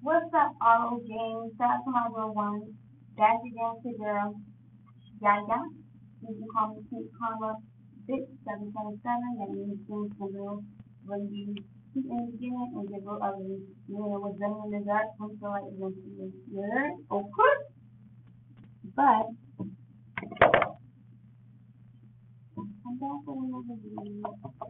What's up, all James? Shout out to my little one. That's again to girl. Yaya. You can call me Sweet Karma Bitch 777. That means things for real. When you keep in the beginning and get real ugly. You know what's done in the dark comes to light eventually. Yeah, of course. But I'm back with another video.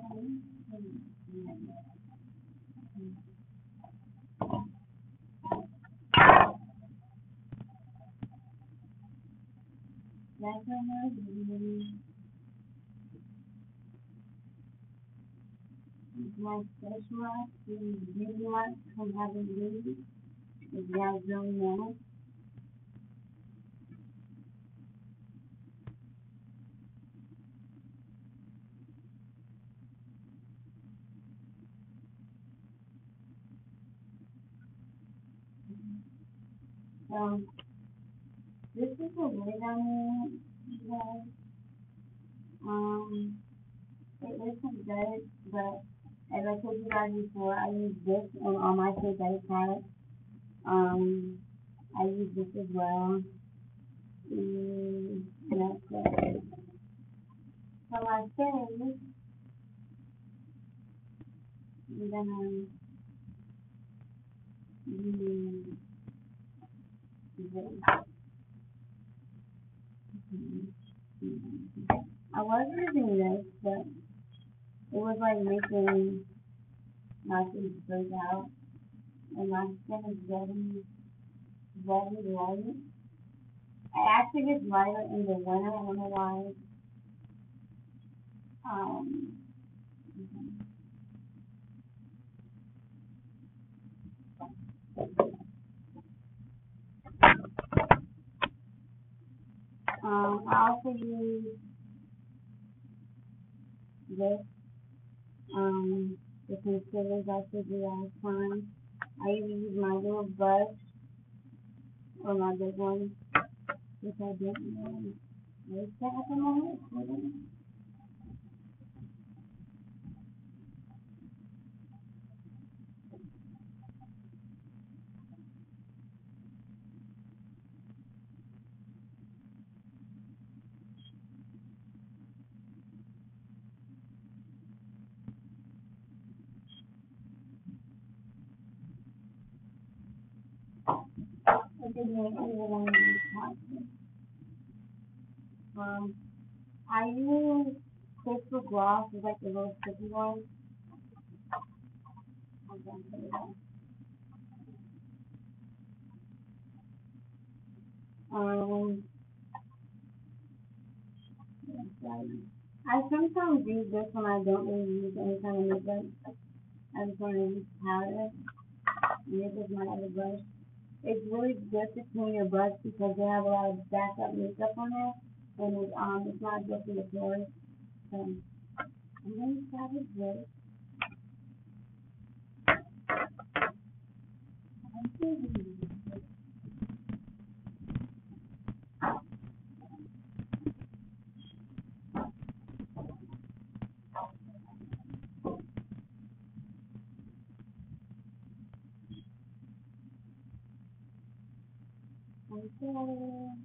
Back with another video. My special is video from having babies. If you guys don't know. So this is a wig I made, you guys. It isn't good, but as I told you guys before, I use this in all my synthetic products. Um, I use this as well. And that's it. So I say, I'm gonna use this. I was using this, but it was like making my face break out, and my skin is very light. It actually gets lighter in the winter. I don't know why. Um, I also use this, the concealers I showed you last time. I even use my little brush or my big one, which I didn't know. Where's that at the moment? I didn't know either one of these parts. I use crystal gloss, it's like the little sticky one. Um, I sometimes use this when I don't really use any kind of makeup. I just want to use powder. And this is my other brush. It's really good to clean your brush because they have a lot of backup makeup on it, and it's not good for the pores. So I'm gonna start with this. Okay.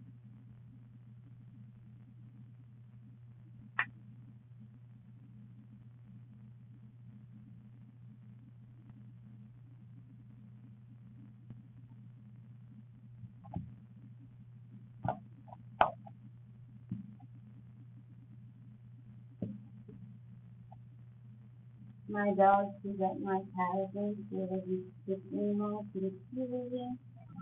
My dog is at my house, so they just stick anymore to the TV.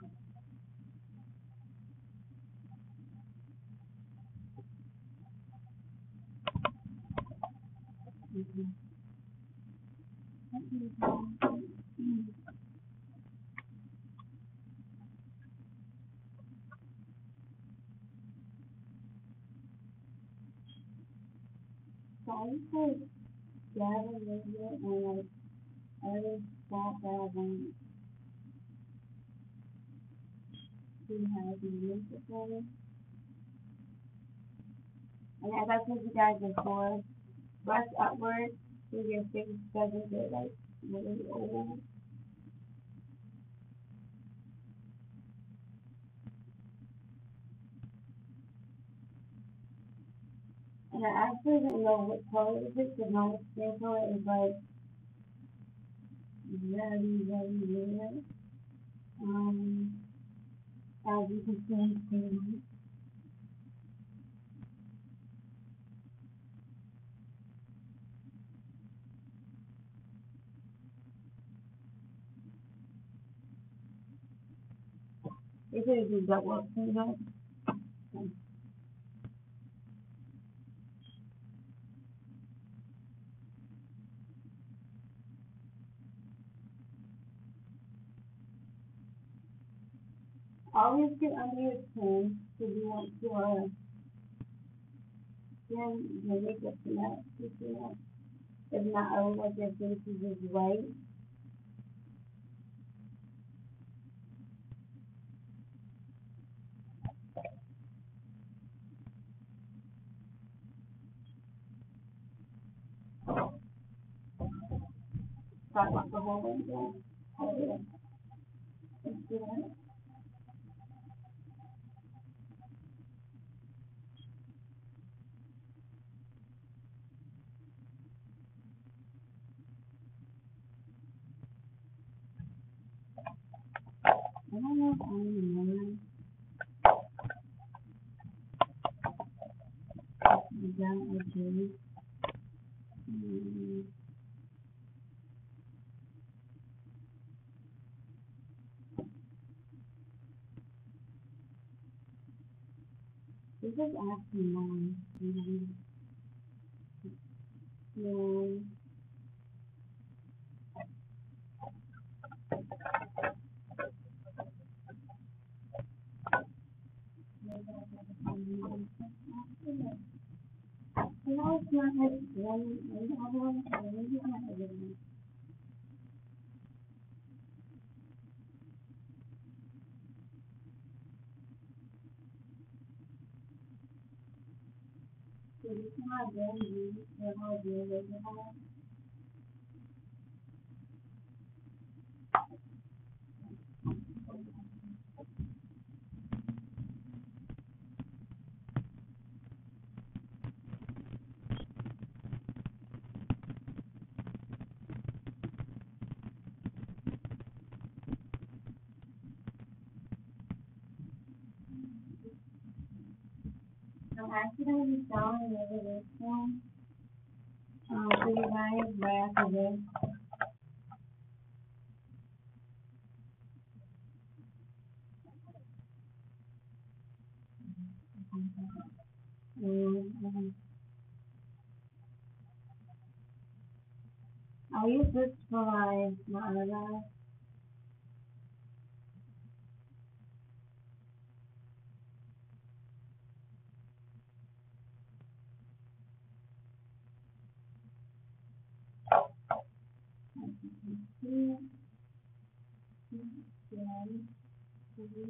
So I used to gather a little bit and like every spot that I want to have the music for it. And as I told you guys before, brush upward so your face doesn't get like really old. And I actually don't know what color it is because my skin color is like very, very rare. Um, as you can see on screen. It says you got what thing up. Always get under your chin because you want to skin your makeup to match. If not, I would like your face is just white. Talk about the whole thing. Oh yeah. Let's do that. I don't know if I remember. Down okay. Mm, this is actually mine. No. No, it's not like one other one. Maybe not everyone. So this is my brand new. How good is it? I'm actually going to be selling over this one. So you guys right after this. Um, I'll use this for my eyebrows. Two, one, three.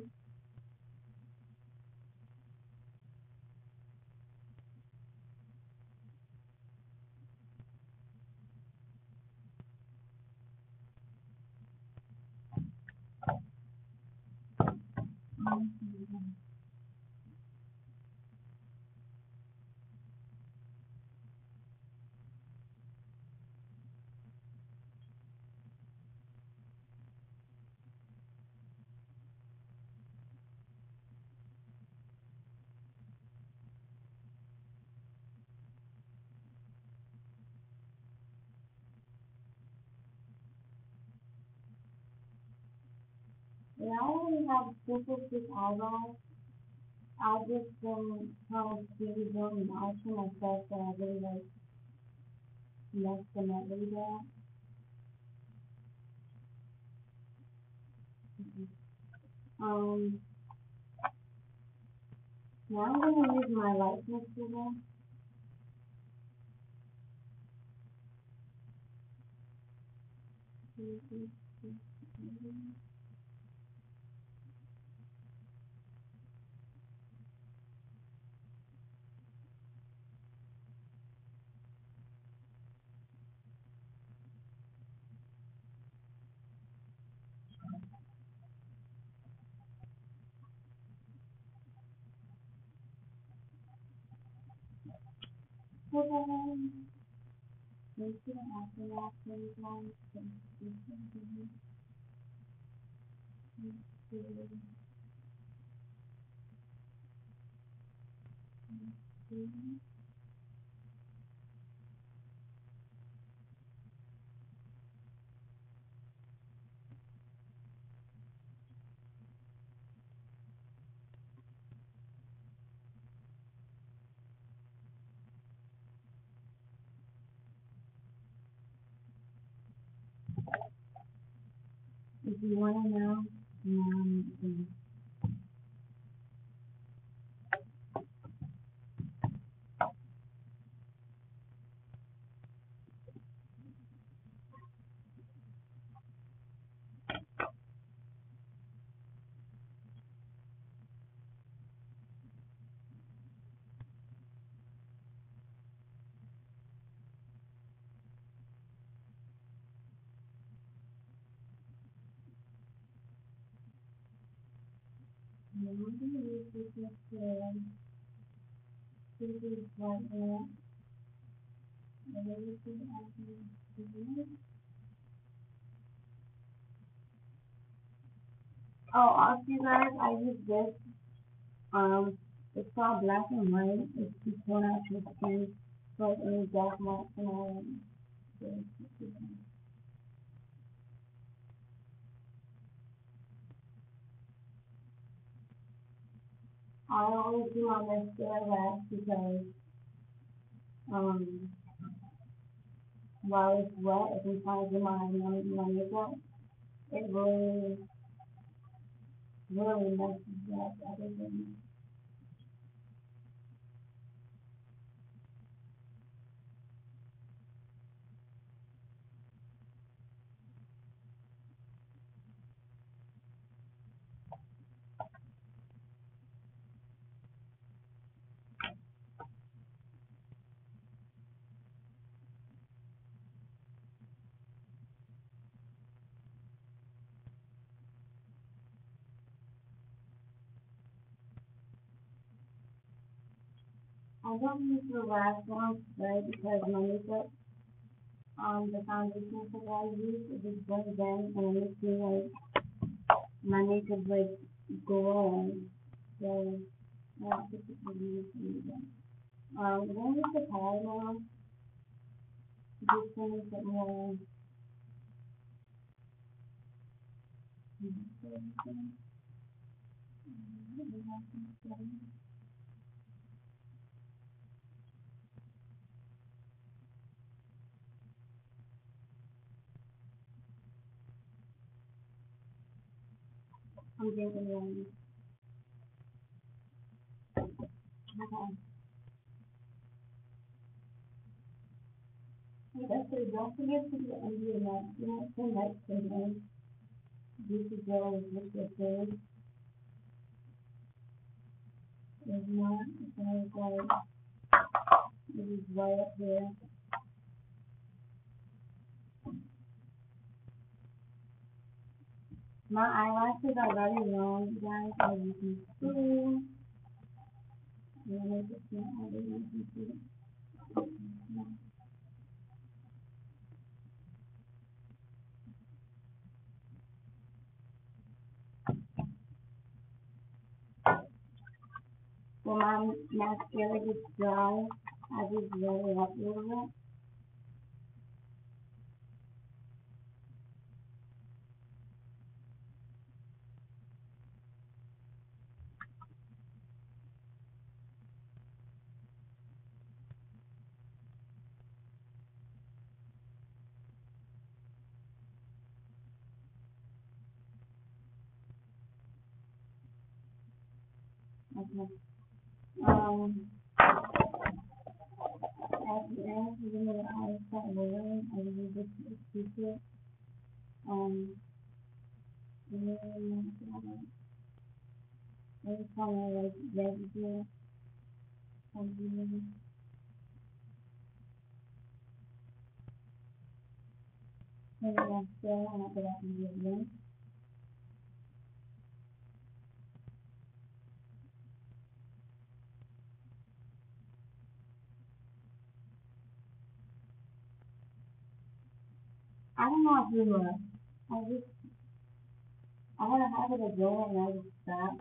And I already have specific eyebrows. I just kind of really building out to myself that I really like messed them up really bad. Um, now I'm gonna use my light pencil. If you want to know, um, oh, also you guys, I use this. It's all black and white. It's to tone out your skin, so like any dark marks and all. I always do my mascara wax because um while it's wet, if I'm trying to do my makeup, it really messes up everything. I don't use the wax one right because my makeup, the foundation that I use, it just blends in and it makes me like my makeup like glowing. So I don't typically use it. I'm going with the pad now, just to make it more. I'm drinking one. Okay. Hey, that's it. Don't forget to get under your neck. You know, some neck sometimes. This is always with your face. If not, it's always like, it is right up there. My eyelashes are very long, guys, as you can see. And I just can't have it, you can see it. When my mascara gets dry, I just roll it up a little bit. Okay. At the end, even though the eyes start rolling, I really just keep it. Um, and then, every time I like residue, something, maybe mascara, and I go back and do it again. I don't know if you I had a habit of doing it and I just stopped.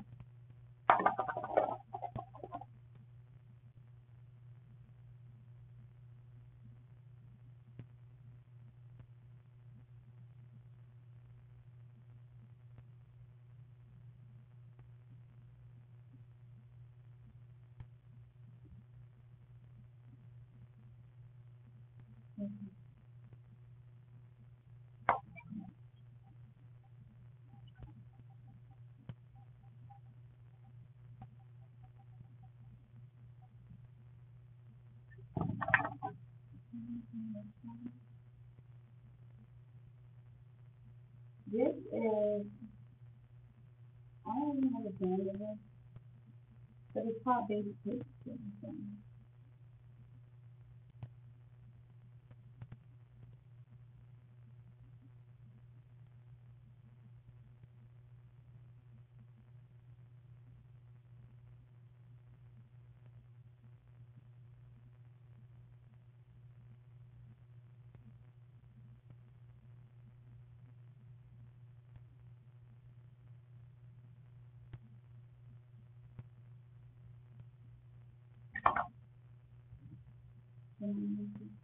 This is, I don't even know the brand of it, but it's called Baby Cakes. And this is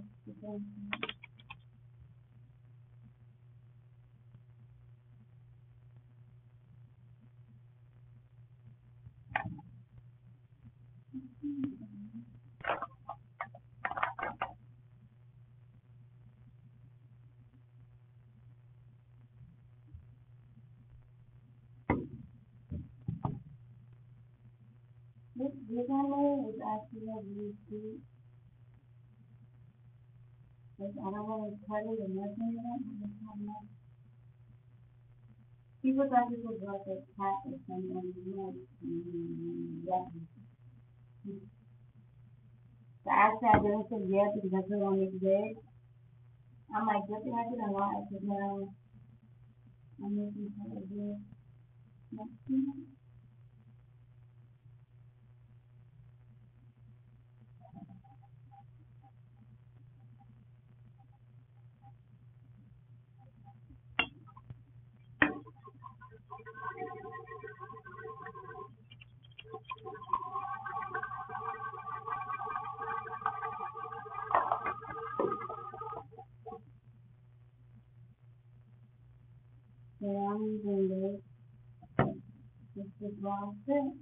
this animal is actually a really sweet. Like, I don't want to cut it or nothing like that. I just have no. People thought this was like a cat or something. No, yeah. So actually, I didn't say yes because I still want to make big. I'm like, good thing I didn't lie because now I'm making kind of big. So I'm using this. This is wrong fit.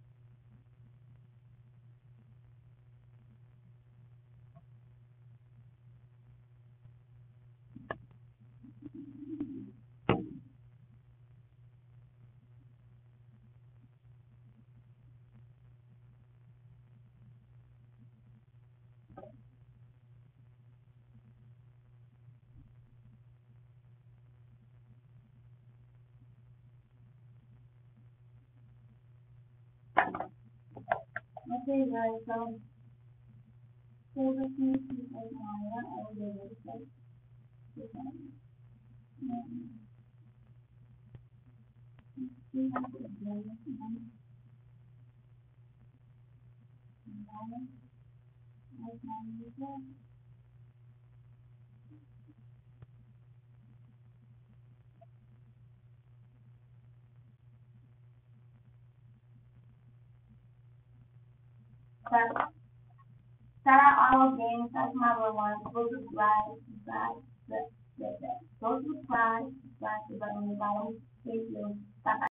Okay, guys, so this needs to be like one over this like this one. We have to blend it like that. But shout out all those games. That's my number one. Go subscribe. Go subscribe to the button on the bottom. Thank you. Bye.